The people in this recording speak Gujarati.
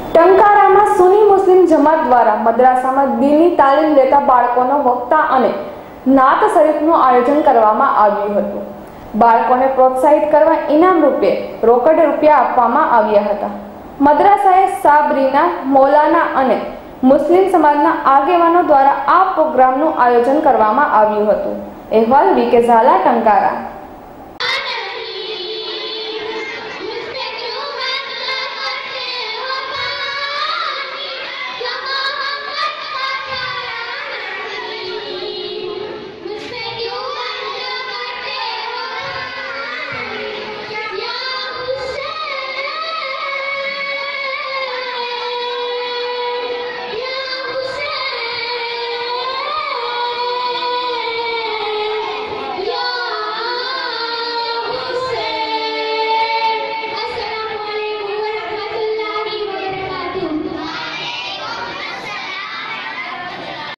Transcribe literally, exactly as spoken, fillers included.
ટંકારામાં સુન્ની મુસ્લિમ જમાત દ્વારા મદ્રાસામાં દીની તાલીમ લેતા બાળકોનો વક્તા અને નાત શરીફનું આયોજન કરવામાં આવ્યું હતું। બાળકોને પ્રોત્સાહિત કરવા ઇનામ રૂપે રોકડ રૂપિયા આપવામાં આવ્યા હતા। મદ્રાસાએ સાબરીના મૌલાના અને મુસ્લિમ સમાજના આગેવાનો દ્વારા આ પ્રોગ્રામનું આયોજન કરવામાં આવ્યું હતું। અહેવાલ વીકે ઝાલા, ટંકારા।